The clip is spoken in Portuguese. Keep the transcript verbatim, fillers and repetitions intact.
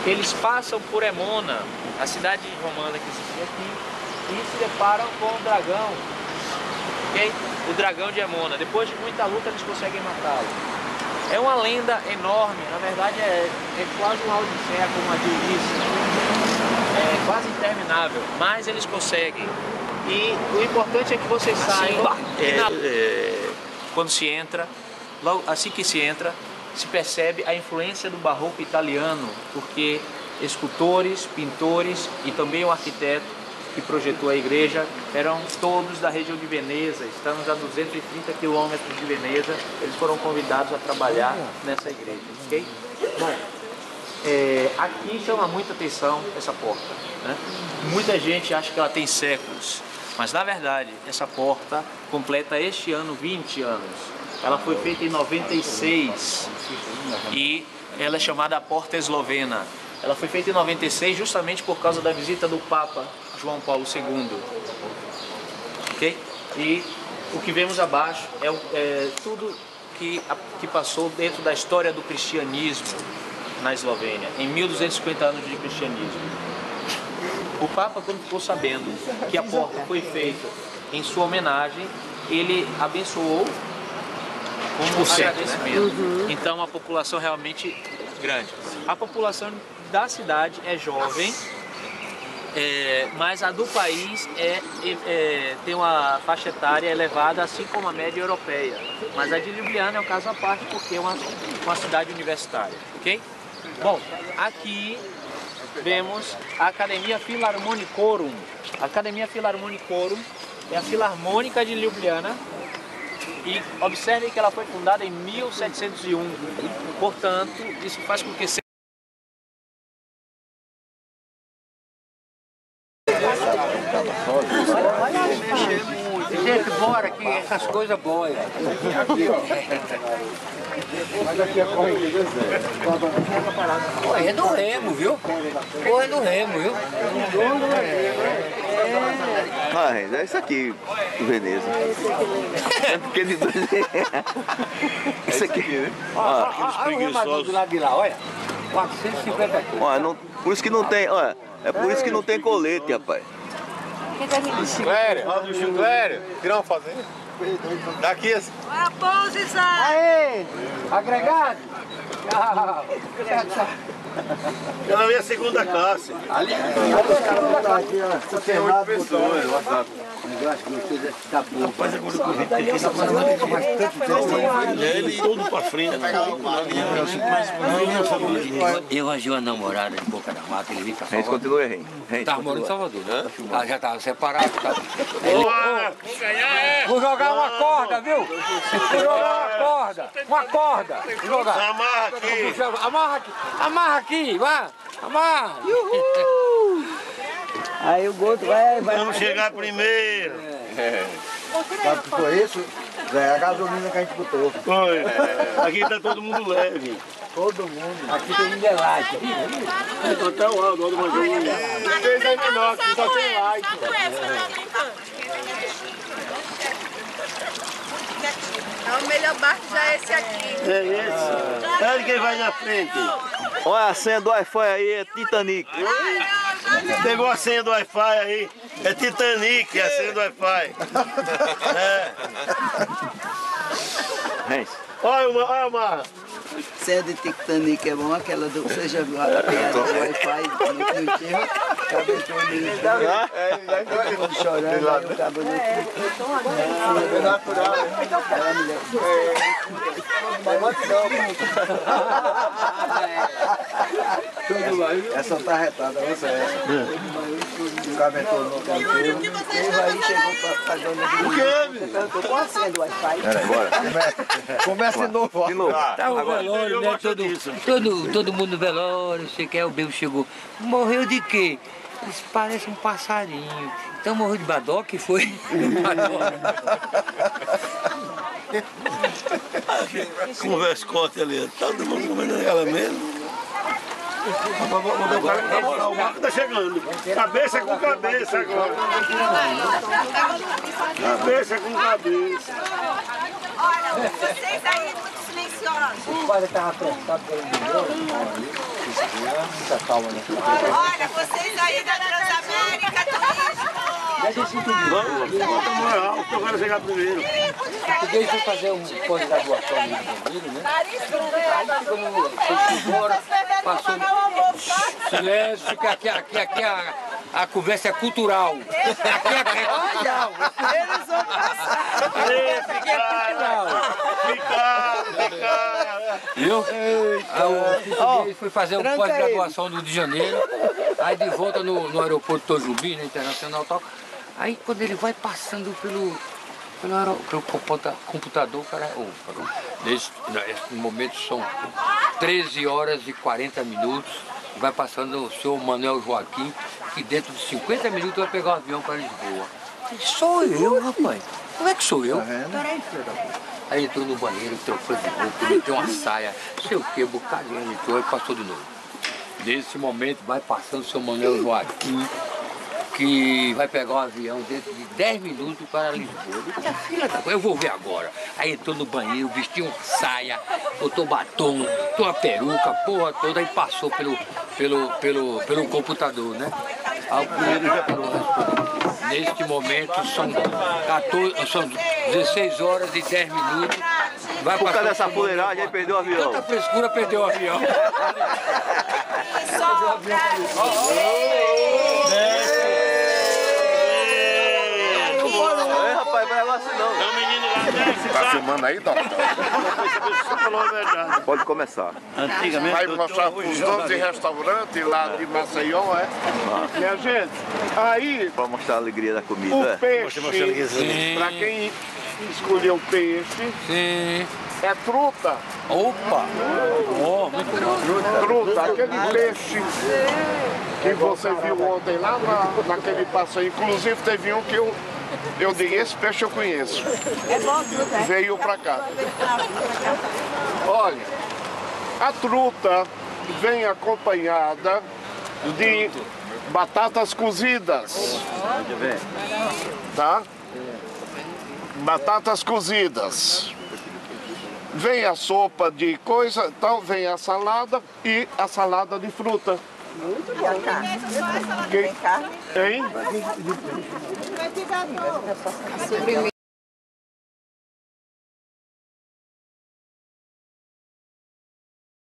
eles passam por Emona, a cidade romana que existia aqui, e se deparam com o dragão, ok? O dragão de Emona. Depois de muita luta eles conseguem matá-lo. É uma lenda enorme, na verdade é, é quase uma odisseia, como a Jill disse, é quase interminável, mas eles conseguem. E o importante é que vocês saibam, é, na... é, quando se entra, logo assim que se entra, se percebe a influência do barroco italiano, porque escultores, pintores e também o arquiteto que projetou a igreja eram todos da região de Veneza. Estamos a duzentos e trinta quilômetros de Veneza. Eles foram convidados a trabalhar nessa igreja, ok? Bom, é, aqui chama muita atenção essa porta, né? Muita gente acha que ela tem séculos, mas na verdade essa porta completa este ano vinte anos. Ela foi feita em noventa e seis e ela é chamada a Porta Eslovena. Ela foi feita em noventa e seis justamente por causa da visita do Papa João Paulo segundo. Ok? E o que vemos abaixo é, é tudo que, que passou dentro da história do cristianismo na Eslovênia, em mil duzentos e cinquenta anos de cristianismo. O Papa, quando ficou sabendo que a porta foi feita em sua homenagem, ele abençoou como agradecimento. Uhum. Então, a população realmente grande. A população da cidade é jovem, é, mas a do país é, é, tem uma faixa etária elevada, assim como a média europeia. Mas a de Ljubljana é um caso à parte, porque é uma, uma cidade universitária, ok? Bom, aqui vemos a Academia Philharmonicorum. A Academia Philharmonicorum é a Filarmônica de Ljubljana. E observem que ela foi fundada em mil setecentos e um, portanto, isso faz com que... Gente, bora que essas coisas boas. Mas aqui é corrente do deserto. Corre do remo, viu? Corre do remo, viu? Ah, é isso aqui, Veneza. É porque de dois. Isso aqui, né? Olha o remador do lado de lá, olha. quatrocentos e cinquenta quilos. Olha, não, por isso que não tem, olha, é por isso que não tem colete, rapaz. Clério, Clério, tirar uma fazenda. Daqui assim. A pose, sai! Aê! Agregado! Tchau! Eu levei a segunda classe. Ali? Tem oito pessoas. Rapaz, agora eu vi ele todo pra frente. Eu arranjei uma namorada de Boca da Mata, ele veio pra A gente Salvador. continua, hein? Tava morando em Salvador, né? Ela já tava separada. Tava... Boa! Vou jogar uma corda, viu? Vou jogar uma corda. Uma corda. Vou jogar. Amarra aqui. Amarra aqui. Amarra aqui, vai. Amarra. Uhul! Aí o Goto vai... vai Vamos chegar primeiro. É. Sabe o que foi isso? É a gasolina que a gente botou. Foi. Aqui tá todo mundo leve. Todo mundo. Aqui tem um delate. Até o Aldo, o Aldo mandou um. Três aí menor, aqui só tem light. É o melhor barco já é esse aqui. É esse. É ele quem vai na frente. Olha a senha do Wi-Fi aí, é Titanic. Pegou a senha do Wi-Fi aí. É Titanic, a senha do Wi-Fi. É. Gente. Olha uma, olha uma. Senha de Titanic é bom, aquela do... Você já viu a piada do Wi-Fi no enterro? O cabo entrou no enterro. É, ele vai chorando, aí o cabo não... É natural. É, mulher. Mas não. Essa tá retada, essa é essa. O cabo entrou no enterro. E aí chegou pra dona de... O quê, meu? Eu tô com a senha do Wi-Fi. Peraí, bora. Começa de novo. De novo. Tá o velório, né? Todo, todo, todo mundo no velório, você quer, o bebo chegou. Morreu de quê? Isso parece um passarinho. Então morreu de badoque, foi? Conversa com ali. Todo mundo comendo ela mesmo. O cara tá moral, o barco tá chegando. Cabeça com cabeça agora. Cabeça com cabeça. Olha, vocês aí, muito silenciosos. deliciosa. O padre estava apressado pelo dinheiro. Muita calma, né? Olha, vocês aí da Transamérica Turístico. Vamos, bota a moral, que eu quero chegar primeiro. Português foi fazer um ponto da doação no Rio, né? Aí chegou no... Foi embora, passou... Silêncio, que aqui, aqui, aqui a, a conversa é cultural. Aqui é, é cultural. Eles vão passar. Aqui é cultural. Ficar, ficar. Viu? Aí o português foi fazer um pós-graduação no Rio de Janeiro. Aí de volta no, no aeroporto Tojubi, né, internacional e tal. Aí quando ele vai passando pelo, pelo, aero, pelo computa, computador, cara, oh, nesse, nesse momento são treze horas e quarenta minutos. Vai passando o senhor Manuel Joaquim, que dentro de cinquenta minutos vai pegar um avião para Lisboa. Sou eu, rapaz. Como é que sou eu? Peraí, filho da puta. Aí entrou no banheiro, trocou de roupa, meteu uma saia, não sei o que, bocadinho, entrou e passou de novo. Nesse momento vai passando o seu Manuel Joaquim, que vai pegar um avião dentro de dez minutos para Lisboa. Eu, filha da... eu vou ver agora. Aí entrou no banheiro, vestiu uma saia, botou batom, botou uma peruca, porra toda, e passou pelo, pelo, pelo, pelo computador, né? Aí o primeiro já parou respondendo. Neste momento são, quatorze, são dezesseis horas e dez minutos. Vai Por causa dessa fuleiragem, aí perdeu o avião. Tanta frescura, perdeu o avião. É, rapaz, vai negócio não. É um menino lá, desce, Tá filmando aí, Dom? Você falou a verdade. Pode começar. Antigamente, Vai mostrar os donos de restaurante lá de Maceió, é? Minha gente, aí Pra mostrar a alegria da o comida. peixe, Sim. pra quem escolheu peixe, Sim. é truta. Opa! Oh, muito bom. Truta, aquele peixe que você viu ontem lá na, naquele passeio. Inclusive teve um que eu, eu dei, esse peixe eu conheço. É bom, truta. Veio pra cá. Olha, a truta vem acompanhada de batatas cozidas. Tá? Batatas cozidas. Vem a sopa de coisa, então vem a salada e a salada de fruta. Muito bom. Carne. Quem? Carne. Hein? Sobremesa.